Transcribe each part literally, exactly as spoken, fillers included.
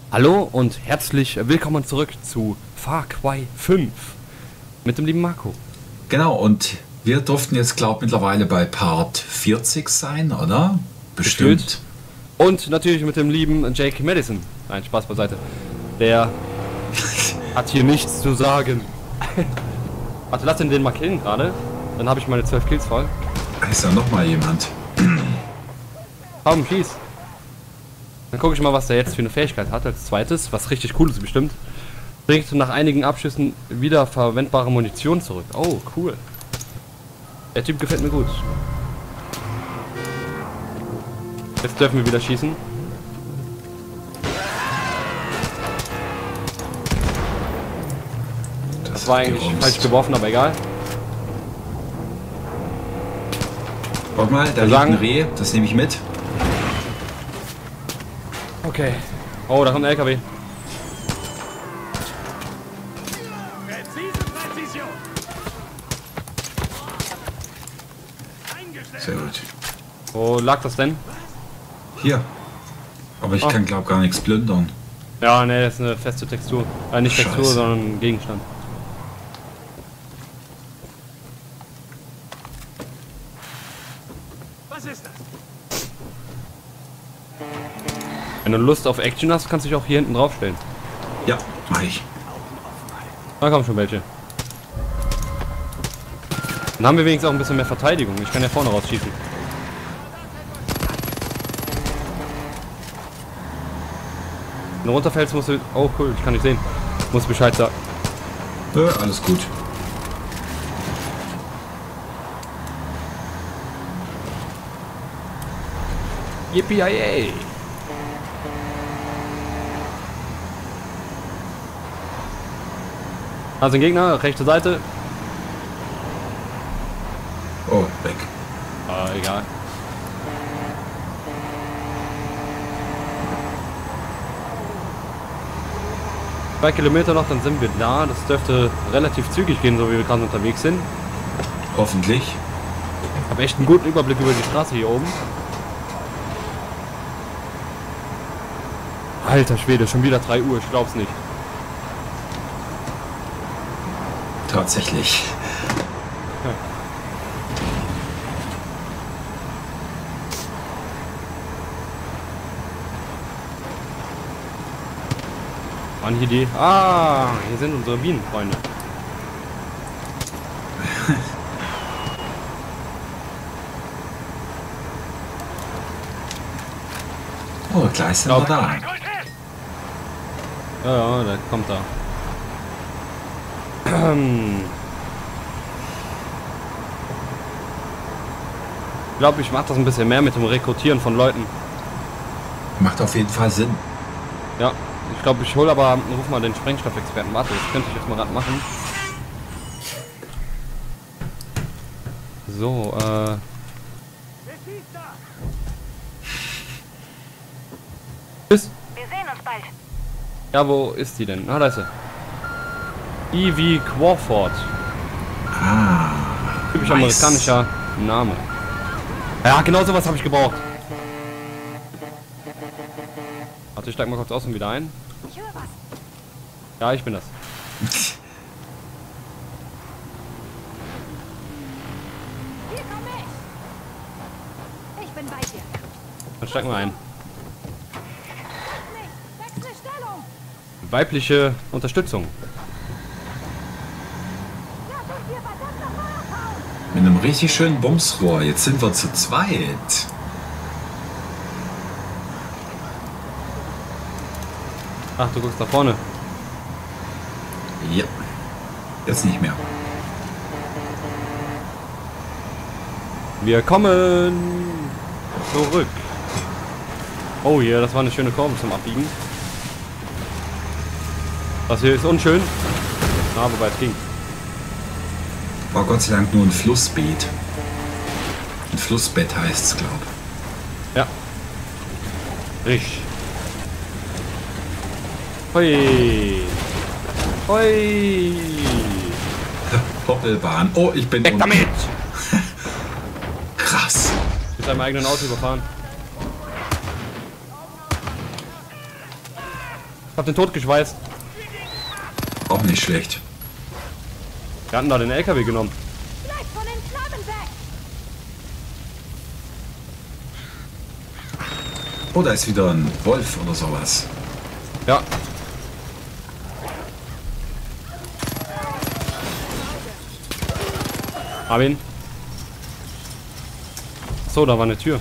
Hallo und herzlich willkommen zurück zu Far Cry fünf mit dem lieben Marco. Genau, und wir durften jetzt, glaube ich, mittlerweile bei Part vierzig sein, oder? Bestimmt. Gefühlt. Und natürlich mit dem lieben Jake Madison. Nein, Spaß beiseite. Der hat hier nichts zu sagen. Warte, lass den den mal killen gerade. Dann habe ich meine zwölf Kills voll. Ist da noch mal jemand? Komm, schieß. Dann gucke ich mal, was der jetzt für eine Fähigkeit hat als zweites, was richtig cool ist bestimmt. Bringt nach einigen Abschüssen wieder verwendbare Munition zurück. Oh, cool. Der Typ gefällt mir gut. Jetzt dürfen wir wieder schießen. Das, das war eigentlich gerumst. falsch geworfen, aber egal. Guck mal, da liegt ein Reh, das nehme ich mit. Okay. Oh, da kommt ein L K W. Sehr gut. Wo lag das denn? Hier. Aber ich oh. kann, glaube gar nichts plündern. Ja, ne, das ist eine feste Textur. Äh, nicht Scheiße. Textur, sondern Gegenstand. Was ist das? Wenn du Lust auf Action hast, kannst du dich auch hier hinten drauf stellen. Ja, mach ich. Da kommen schon welche. Dann haben wir wenigstens auch ein bisschen mehr Verteidigung. Ich kann ja vorne rausschießen. Wenn du runterfällst, musst du... Oh cool, ich kann nicht sehen. Muss Bescheid sagen. Ja, alles gut. Yippie-yay! Also ein Gegner, rechte Seite. Oh, weg. Ah, egal. Zwei Kilometer noch, dann sind wir da. Das dürfte relativ zügig gehen, so wie wir gerade unterwegs sind. Hoffentlich. Ich habe echt einen guten Überblick über die Straße hier oben. Alter Schwede, schon wieder drei Uhr, ich glaub's nicht. Tatsächlich. Ja. Wann hier die? Ah, hier sind unsere Bienenfreunde. Oh, gleich sind wir da. Ja, ja, der kommt da. Ich glaube, ich mache das ein bisschen mehr mit dem Rekrutieren von Leuten. Macht auf jeden Fall Sinn. Ja, ich glaube, ich hole aber, ruf mal den Sprengstoffexperten. Warte, das könnte ich jetzt mal gerade machen. So, äh... Tschüss. Wir sehen uns bald. Ja, wo ist die denn? Ah, da ist sie. Evie Crawford. Ah. Typisch nice. amerikanischer Name. Ja, genau sowas habe ich gebraucht. Warte, ich steig mal kurz aus und wieder ein. Ich höre was. Ja, ich bin das. Hier komme ich. Ich bin bei dir. Dann steig mal ein. Nicht. Wechsel Stellung. Weibliche Unterstützung. Lass uns hier verdammt nochmal abhauen. Mit einem richtig schönen Bumsrohr. Jetzt sind wir zu zweit. Ach, du guckst da vorne. Ja. Jetzt nicht mehr. Wir kommen zurück. Oh hier, das war eine schöne Kurve zum Abbiegen. Das hier ist unschön. Na, wobei es ging. War Gott sei Dank nur ein Flussbeet. Ein Flussbett heißt es, glaube ich. Ja. Richtig. Hui. Hui. Hoppelbahn. Oh, ich bin Weg unten. damit! Krass. Mit seinem eigenen Auto überfahren. hab den Tod geschweißt. Auch nicht schlecht. Wir hatten da den L K W genommen. Bleibt von den Flammen weg! Oh, da ist wieder ein Wolf oder sowas. Ja. Hab ihn. So, da war eine Tür.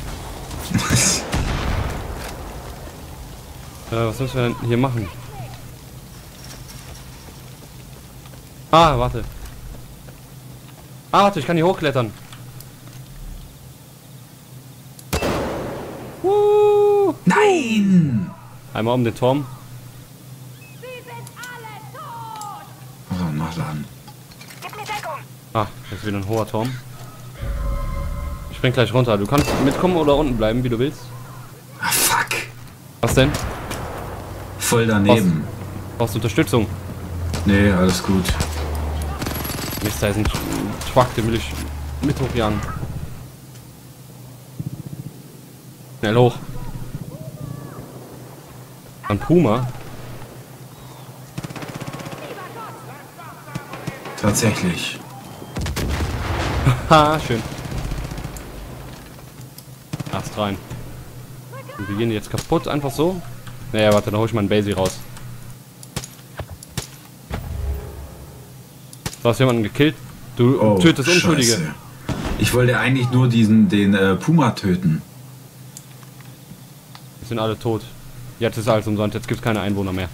Äh, was müssen wir denn hier machen? Ah, warte. Ah, warte, ich kann hier hochklettern. Uh, Nein! einmal um den Turm. Sie sind alle tot! Oh, nachladen. Gib mir Deckung! Ah, das ist wieder ein hoher Turm. Ich spring gleich runter. Du kannst mitkommen oder unten bleiben, wie du willst. Ah, fuck. Was denn? Voll daneben. Brauchst du Unterstützung? Nee, alles gut. Mist, da ist ein Truck, den will ich mit hochjagen. Schnell hoch. Ein Puma? Tatsächlich. Ha, schön. Ast rein. Und wir gehen jetzt kaputt, einfach so? Naja, warte, dann hol ich mal einen Basie raus. Du hast jemanden gekillt. Du Oh, tötest Unschuldige. Scheiße. Ich wollte eigentlich nur diesen, den äh, Puma töten. Die sind alle tot. Jetzt ist alles umsonst, jetzt gibt es keine Einwohner mehr.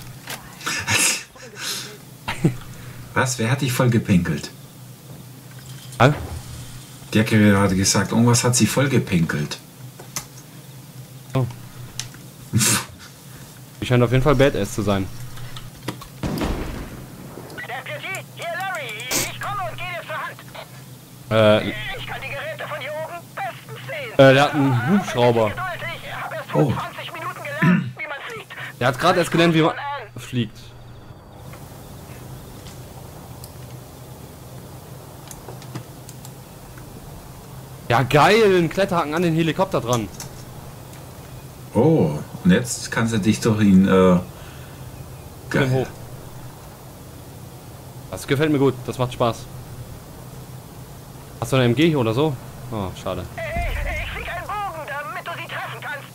Was? Wer hat dich voll gepinkelt? Ah? Der hat gerade gesagt, irgendwas hat sie voll gepinkelt. Oh. Die scheint auf jeden Fall Badass zu sein. Deputy, hier Larry, ich komme und gehe dir zur Hand. Äh, Ich kann die Geräte von hier oben bestens sehen. äh, der hat einen Hubschrauber. Geduldig, ich habe erst Oh. vor zwanzig Minuten gelernt, wie man fliegt. Der hat gerade erst gelernt, wie man fliegt. Ja, geil, ein Kletterhaken an den Helikopter dran. Oh, und jetzt kannst du dich durch ihn, äh... Film hoch. Geil. Das gefällt mir gut, das macht Spaß. Hast du eine M G hier oder so? Oh, schade. Ich, ich fliege einen Bogen, damit du sie treffen kannst.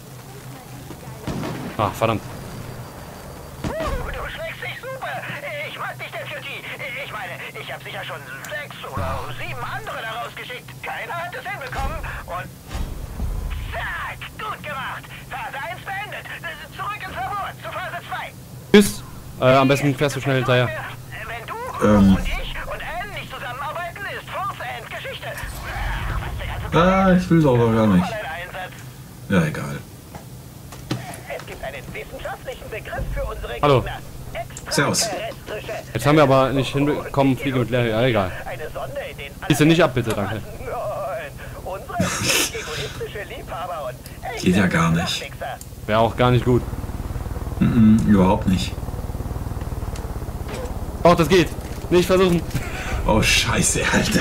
Ah, verdammt. Uh, du schlägst dich super. Ich mag dich, Deputy. Ich meine, ich habe sicher schon sechs oder sieben andere daraus geschickt. Keiner hat es hinbekommen. Und zack, gut gemacht. Phase eins beendet. Zurück ins Labor, zu Phase zwei. Tschüss. Äh, am besten fährst du schnell hinterher. Wenn du Ähm. und ich und Anne nicht zusammenarbeiten, ist Force End Geschichte. Ach, was der ganze Ah, ich will doch aber gar nicht. Einsatz. Ja, egal. Es gibt einen wissenschaftlichen Begriff für unsere Hallo. Gegner. Servus. Extraterrestrische. Jetzt haben wir aber nicht hinbekommen, Fliege mit leer. Ja, egal. Eine Sonde, in den Schieße nicht ab, bitte, danke. Nein, unsere sind egoistische Liebhaber und echte Geht ja gar nicht. Nachwichser. Wäre auch gar nicht gut. Mhm, überhaupt nicht. Doch, das geht. Nicht versuchen. Oh, scheiße, Alter.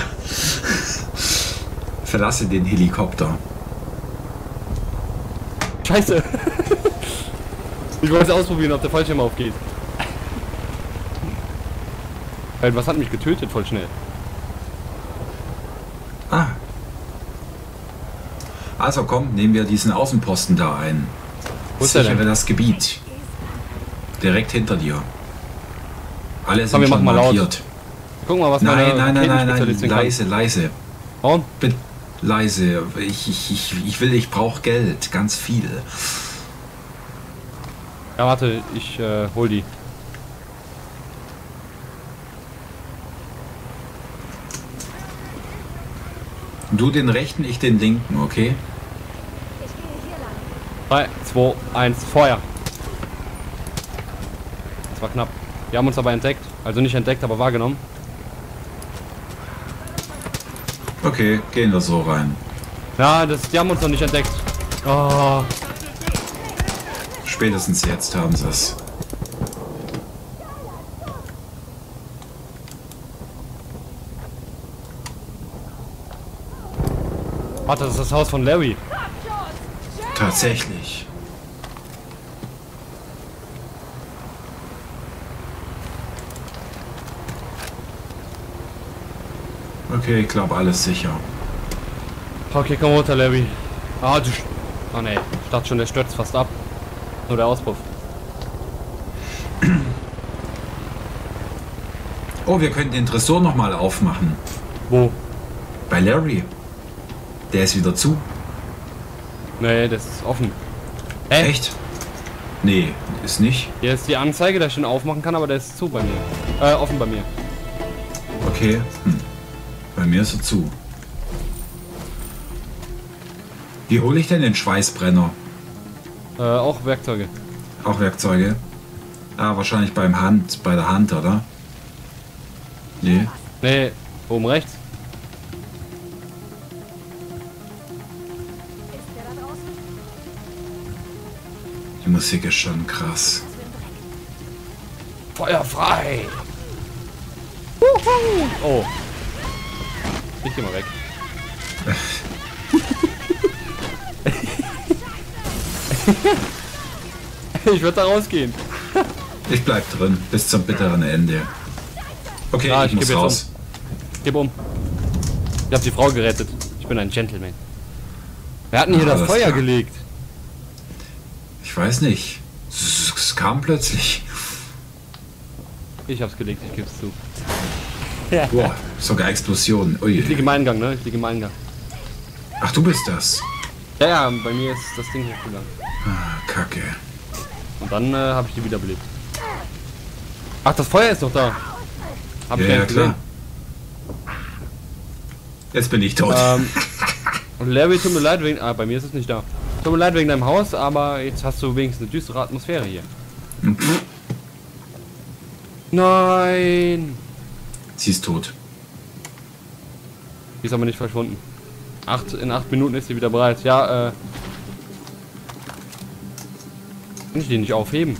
Verlasse den Helikopter. Scheiße. Ich wollte ausprobieren, ob der Fallschirm aufgeht. Weil was hat mich getötet voll schnell? Ah. Also komm, nehmen wir diesen Außenposten da ein. Wo ist der Sichere denn? das Gebiet. Direkt hinter dir. Alle Komm, sind wir schon machen mal laut. markiert. Guck mal, was meine Nein, nein, nein, nein, nein, Raketenspezialistin kann. leise, leise. Warum? Bitte, leise. Ich, ich, ich, ich will, ich brauche Geld, ganz viel. Ja, warte, ich äh, hol die. Du den rechten, ich den linken, okay? Ich gehe hier lang. drei, zwei, eins, Feuer. Das war knapp. Die haben uns aber entdeckt. Also nicht entdeckt, aber wahrgenommen. Okay, gehen wir so rein. Ja, das, die haben uns noch nicht entdeckt. Oh, Spätestens jetzt haben sie es. warte, das ist das Haus von Larry. Tatsächlich. Okay, ich glaube alles sicher. Okay, komm runter, Larry. Ah, du... Oh ne, ich dachte schon, der stürzt fast ab. Nur der Auspuff. Oh, wir könnten den Tresor nochmal aufmachen. Wo? Bei Larry. Der ist wieder zu. Nee, das ist offen. Äh? Echt? Nee, ist nicht. Hier ist die Anzeige, dass ich den aufmachen kann, aber der ist zu bei mir. Äh, offen bei mir. Okay. Hm. Bei mir ist er zu. Wie hole ich denn den Schweißbrenner? Äh, auch Werkzeuge. Auch Werkzeuge? Ah, wahrscheinlich beim Hand, bei der Hand, oder? Nee. Nee, oben rechts. Ist der da draußen? Die Musik ist schon krass. Feuer frei! Wuhu. Oh. Ich geh mal weg. Ich würde da rausgehen. Ich bleib drin, bis zum bitteren Ende. Okay, Ja, ich, ich muss geb jetzt raus. Gib um. Ich hab die Frau gerettet. Ich bin ein Gentleman. Wir hatten hier Ah, das alles Feuer klar. gelegt. Ich weiß nicht. Es, es kam plötzlich. Ich hab's gelegt, ich geb's zu. Boah, sogar Explosion. Ui. Ich liege im Eingang, ne? Ich liege im Eingang. Ach, du bist das. Ja, ja, bei mir ist das Ding hochgegangen. Ah, Kacke. Und dann äh, habe ich die wiederbelebt. Ach, das Feuer ist noch da. Hab ich Ja, gar ja, nicht klar. Jetzt bin ich tot. gesehen. Ähm, Larry, tut mir leid wegen... Ah, bei mir ist es nicht da. Tut mir leid wegen deinem Haus, aber jetzt hast du wenigstens eine düstere Atmosphäre hier. Nein! Sie ist tot. Die ist aber nicht verschwunden. Acht, in acht Minuten ist sie wieder bereit. Ja, äh... Kann ich die nicht aufheben?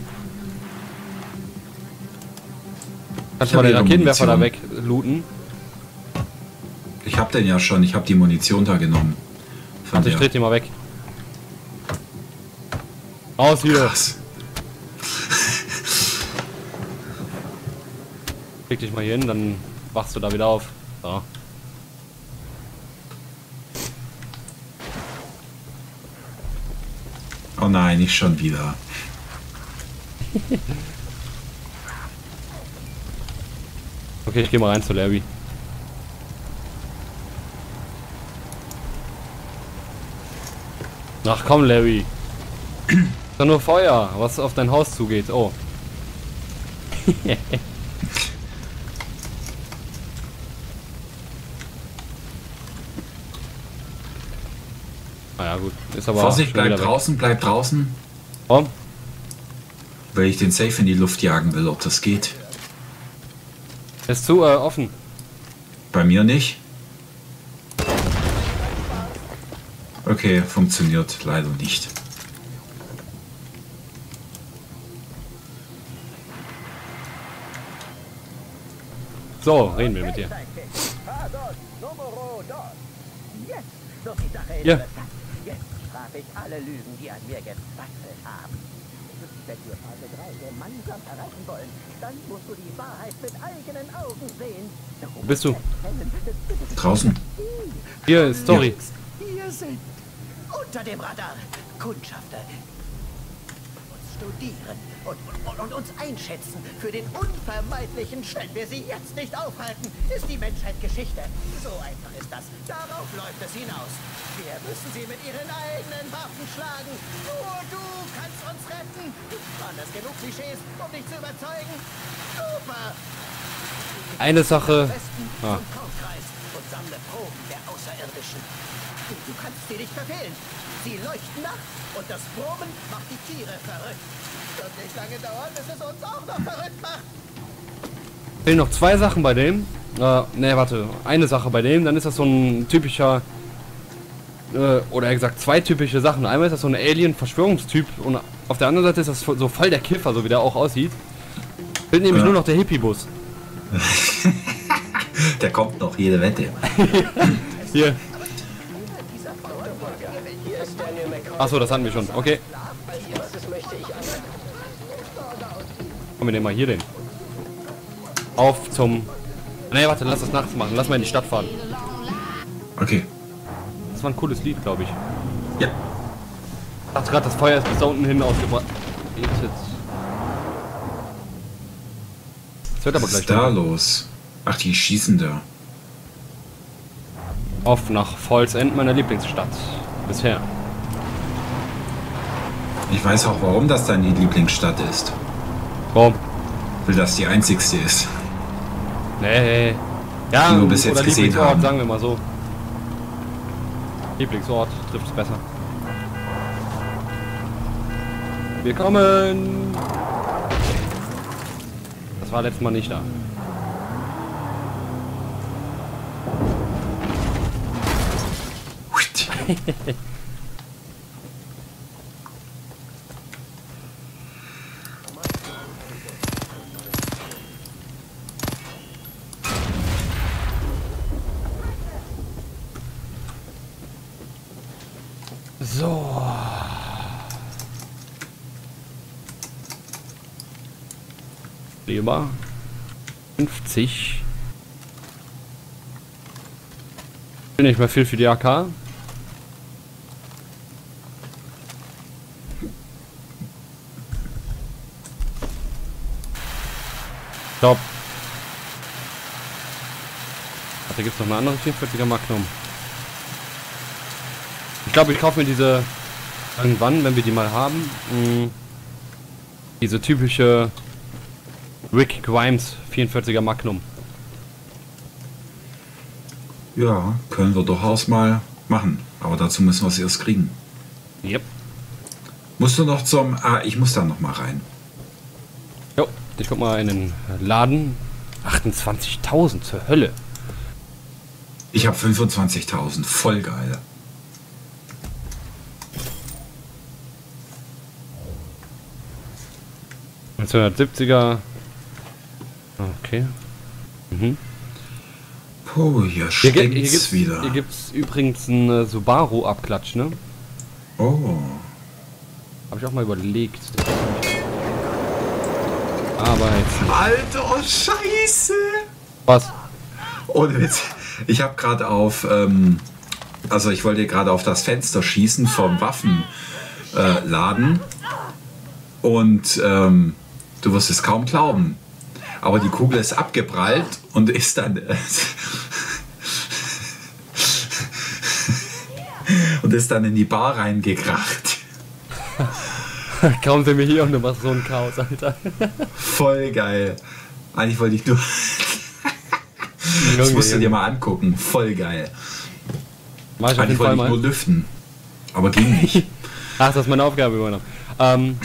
Kannst du hab mal den ihre Raketenwerfer da Munition. weg looten? Ich hab den ja schon. Ich hab die Munition da genommen. Von Also ich der. dreh die mal weg. Raus hier! Krass. Leg dich mal hier hin, dann wachst du da wieder auf. So. Oh nein, nicht schon wieder. Okay, ich geh mal rein zu Larry. Ach komm, Larry. Ist doch nur Feuer, was auf dein Haus zugeht. Oh. Naja, gut. Ist aber. Vorsicht, schon bleib wieder weg. draußen, bleib draußen. Komm. Weil ich den Safe in die Luft jagen will, ob das geht. Ist zu äh, offen. Bei mir nicht. Okay, funktioniert leider nicht. So, reden wir mit dir. Doch die Sache ist Ja. bekannt. Jetzt strafe ich alle Lügen, die an mir gezweifelt haben. Wenn wir Phase drei gemeinsam erreichen wollen, dann musst du die Wahrheit mit eigenen Augen sehen. Wo bist du? Draußen. Hier, Story. Hier sind unter dem Radar Kundschafter. Uns studieren und, und, und uns einschätzen für den unvermeidlichen Schritt. Wir sie jetzt nicht aufhalten, ist die Menschheit Geschichte. So einfach ist das. Darauf läuft es hinaus. Wir müssen sie mit ihren eigenen Waffen schlagen. Nur du kannst uns retten. Waren das genug Klischees, um dich zu überzeugen? Super! Eine Sache. Westen Ah. zum Kornkreis und sammle Proben der Außerirdischen. Du kannst sie nicht verfehlen. Sie leuchten nach und das Brummen macht die Tiere verrückt. Wird nicht lange dauern, bis es uns auch noch verrückt macht. Fehlen noch zwei Sachen bei dem. Äh, ne, warte. Eine Sache bei dem, dann ist das so ein typischer. Äh, oder eher gesagt, zwei typische Sachen. Einmal ist das so ein Alien-Verschwörungstyp und auf der anderen Seite ist das so voll der Kiffer, so wie der auch aussieht. Fehlt nämlich Ja. nur noch der Hippie-Bus. Der kommt noch, jede Wette. Hier. Achso, das hatten wir schon. Okay. Komm, wir nehmen mal hier den. Auf zum... Ne, warte, lass das nachts machen. Lass mal in die Stadt fahren. Okay. Das war ein cooles Lied, glaube ich. Ja. Ich dachte gerade, das Feuer ist bis da unten hin ausgebracht. Jetzt, jetzt. Das wird aber Was gleich ist da noch. los? Ach, die schießen da. Auf nach Falls End, meiner Lieblingsstadt. Bisher. Ich weiß auch, warum das deine Lieblingsstadt ist. Warum? Weil das die einzigste ist. Nee. Ja, Die wir bis jetzt oder gesehen Lieblingsort, haben. sagen wir mal so. Lieblingsort trifft es besser. Wir kommen! Das war letztes Mal nicht da. So. Leber. fünfzig. Nicht mehr viel für die A K. Stopp. Da gibt es noch eine andere vierundvierziger Magnum. Ich glaube, ich kaufe mir diese irgendwann, wenn wir die mal haben. Mh, diese typische Rick Grimes vierundvierziger Magnum. Ja, können wir durchaus mal machen. Aber dazu müssen wir es erst kriegen. Yep. Musst du noch zum... Ah, ich muss da noch mal rein. Jo, ich guck mal in den Laden. achtundzwanzigtausend zur Hölle. Ich habe fünfundzwanzigtausend. Voll geil. neunzehnhundertsiebziger. Okay. Mhm. Puh, hier Hier, gi- hier stinkt's gibt's wieder. Hier gibt's übrigens einen äh, Subaru-Abklatsch, ne? Oh. Habe ich auch mal überlegt. Aber jetzt. Alter, Scheiße! Was? Ohne Witz. Ich habe gerade auf... Ähm, also ich wollte gerade auf das Fenster schießen vom Waffenladen. Äh, Laden. Und ähm, du wirst es kaum glauben. Aber die Kugel ist abgeprallt und ist dann... Äh, und ist dann in die Bar reingekracht. Kaum sind wir hier und du machst so ein Chaos, Alter. Voll geil. Eigentlich wollte ich nur... Das musst du dir mal angucken. Voll geil. Mach ich auf Eigentlich jeden Fall wollte ich nur mal. lüften. Aber ging nicht. Ach, das ist meine Aufgabe übernommen. Ähm,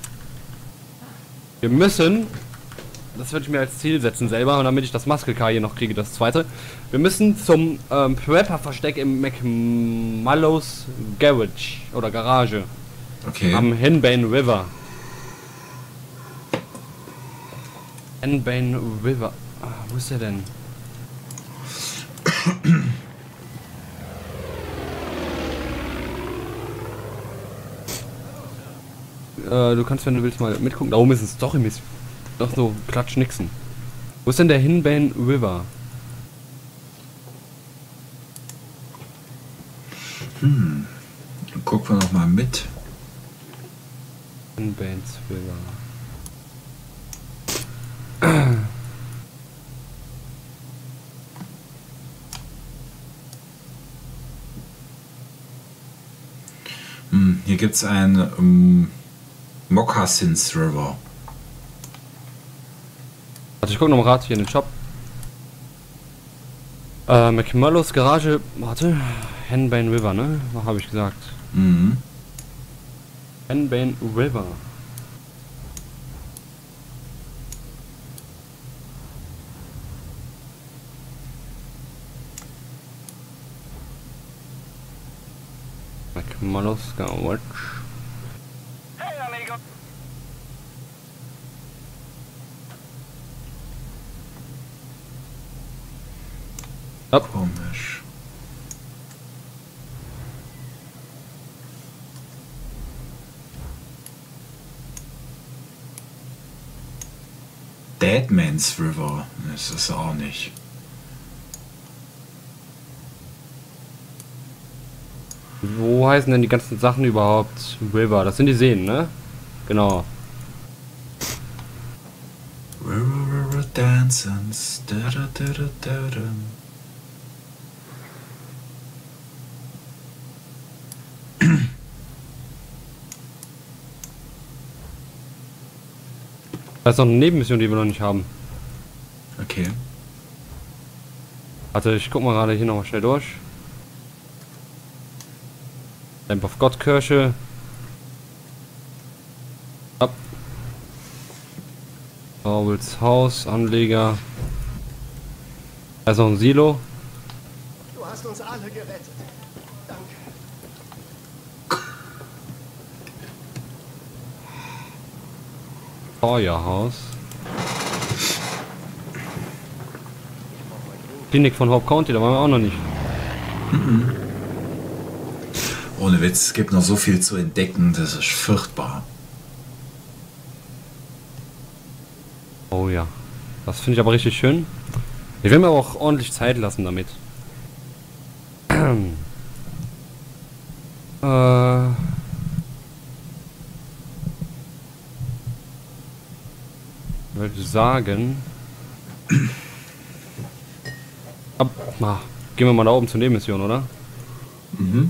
wir müssen, das würde ich mir als Ziel setzen selber, und damit ich das Muscle Car hier noch kriege, das zweite. Wir müssen zum ähm, Prepper-Versteck im McMullo's Garage oder Garage Okay. am Henbane River. Henbane River. Ah, wo ist der denn? Äh, du kannst, wenn du willst, mal mitgucken. Da oben ist ein Story-mäßig. Doch so Klatsch-Nixen. Wo ist denn der Henbane River? Hm. Dann gucken wir noch mal mit. Henbane's River. Hm. Hier gibt es ein ähm, Moccasins River. Also ich gucke noch mal gerade hier in den Shop. Äh, McMullo's Garage. Warte. Henbane River, ne? Was habe ich gesagt? Mhm. Henbane River. McMullo's Garage. Hey, amigo. Up. Komisch. Deadman's River. Das ist auch nicht. Wo heißen denn die ganzen Sachen überhaupt? River, das sind die Seen, ne? Genau. River dances. Da, da, da, da, da, da. Da ist noch eine Nebenmission, die wir noch nicht haben. Okay. Warte, ich guck mal gerade hier noch mal schnell durch. Lamp of God Kirche. Ab. Saubels Haus, Anleger. Da ist noch ein Silo. Du hast uns alle gerettet. Danke. Feuerhaus. Klinik von Hope County, da waren wir auch noch nicht. Ohne Witz, es gibt noch so viel zu entdecken, das ist furchtbar. Oh ja. Das finde ich aber richtig schön. Ich will mir aber auch ordentlich Zeit lassen damit. äh. Würde sagen. Ab, ah, gehen wir mal da oben zur Nebenmission, oder? Mhm.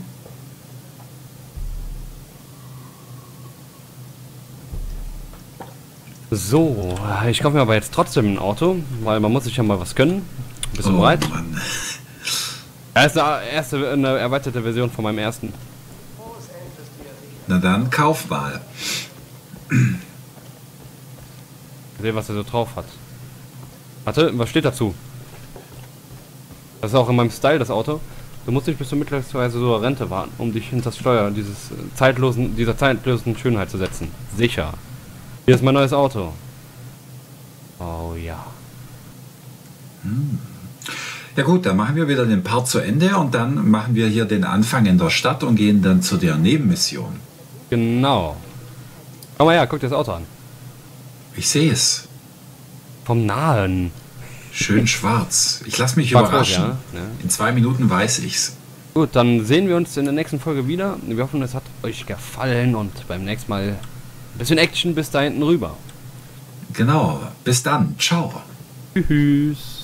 So, ich kaufe mir aber jetzt trotzdem ein Auto, weil man muss sich ja mal was gönnen. Bist du bereit? Mann. Er ist eine, erste, eine erweiterte Version von meinem ersten. Na dann, kauf mal. Sehen, was er so drauf hat. Warte, was steht dazu? Das ist auch in meinem Style, das Auto. Du musst nicht bis zur mittlerweise so Rente warten, um dich hinter das Steuer dieses zeitlosen, dieser zeitlosen Schönheit zu setzen. Sicher. Hier ist mein neues Auto. Oh ja. Ja gut, dann machen wir wieder den Part zu Ende und dann machen wir hier den Anfang in der Stadt und gehen dann zu der Nebenmission. Genau. Komm mal her, guck dir das Auto an. Ich sehe es. Vom Nahen. Schön schwarz. Ich lasse mich Schwarz-rot, überraschen. ja, ja. In zwei Minuten weiß ich's. Gut, dann sehen wir uns in der nächsten Folge wieder. Wir hoffen, es hat euch gefallen und beim nächsten Mal ein bisschen Action bis da hinten rüber. Genau. Bis dann. Ciao. Tschüss.